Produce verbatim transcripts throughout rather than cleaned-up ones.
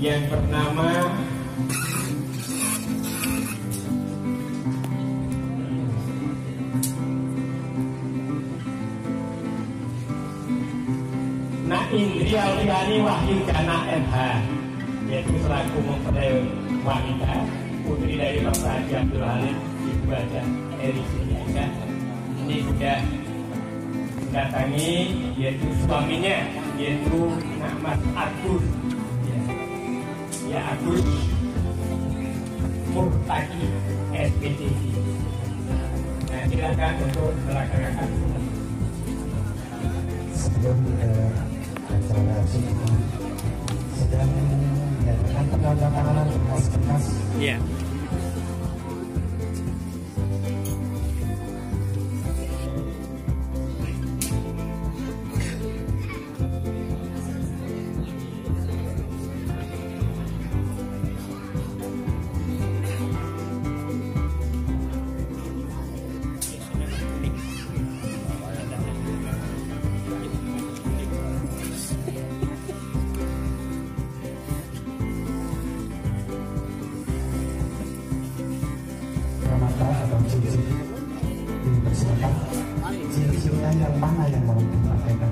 yang bernama Nak Indri Alfiani Wahyu Gana M H, yaitu selaku mempelai wanita putri dari Bapak Haji Abdul Halim Ibu Haja Eri Siniaga. Ini sudah mendatangi yaitu suaminya, yaitu Nak Mas Agus, ya, ya Agus Murtaki S P T I. Nah, silakan untuk melaksanakan. Sebelum uh, acara ini sedang menyatakan penandatanganan berkas-berkas. Iya. Atau cincin dipersilakan, cincinnya yang mana yang mau dipakaikan?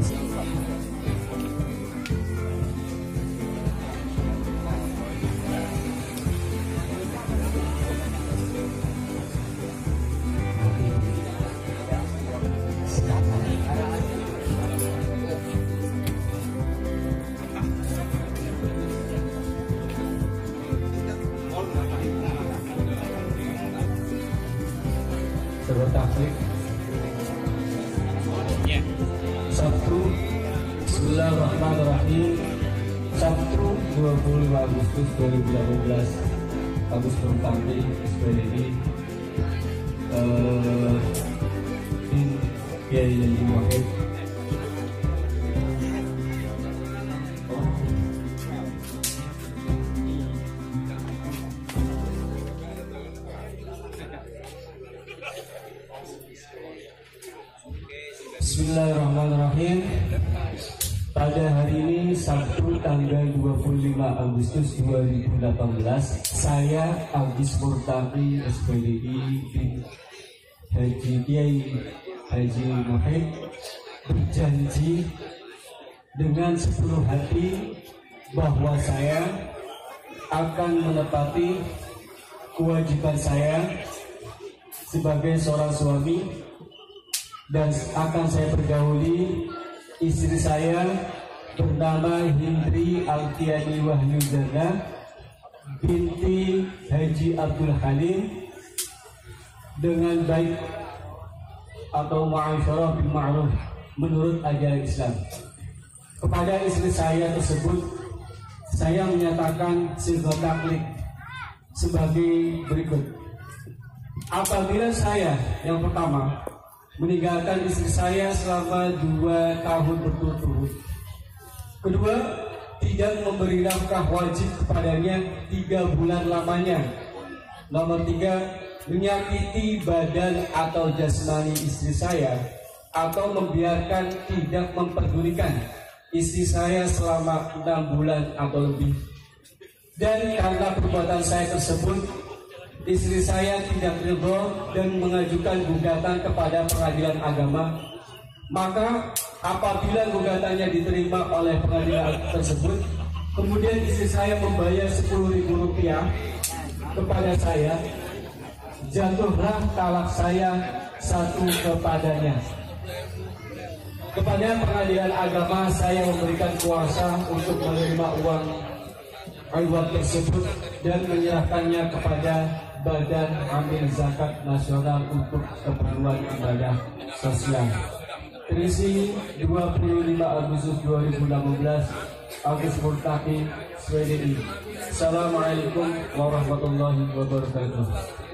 Bertaklik Ya. Sabtu Bismillahirrahmanirrahim. Sabtu dua puluh lima Agustus dua ribu delapan belas, Agus Murtaki S P D I eh bin Kiai Haji Wahid Bismillahirrahmanirrahim. Pada hari ini Sabtu tanggal dua puluh lima Agustus dua ribu delapan belas, saya Agus Murtaki S P D I bin Haji Kiai Haji Wahid berjanji dengan sepenuh hati bahwa saya akan menepati kewajiban saya sebagai seorang suami dan akan saya pergauли istri saya bernama Hindri Alfiani Wahyu Gana binti Haji Abdul Halim dengan baik atau ma'asyarah bil ma'ruf menurut ajaran Islam. Kepada istri saya tersebut saya menyatakan sighah taklik sebagai berikut. Apabila saya yang pertama meninggalkan istri saya selama dua tahun berturut-turut, kedua, tidak memberi nafkah wajib kepadanya tiga bulan lamanya, nomor tiga, menyakiti badan atau jasmani istri saya atau membiarkan tidak memperdulikan istri saya selama enam bulan atau lebih. Dan karena perbuatan saya tersebut, istri saya tidak ridho dan mengajukan gugatan kepada pengadilan agama, maka apabila gugatannya diterima oleh pengadilan tersebut, kemudian istri saya membayar sepuluh ribu rupiah kepada saya, jatuhlah talak saya satu kepadanya. Kepada pengadilan agama saya memberikan kuasa untuk menerima uang iwad tersebut dan menyerahkannya kepada Badan Amil Zakat Nasional untuk keperluan ibadah sosial. Terisi dua puluh lima Agustus dua ribu delapan belas, Agus Murtaki S P D I. Assalamualaikum warahmatullahi wabarakatuh.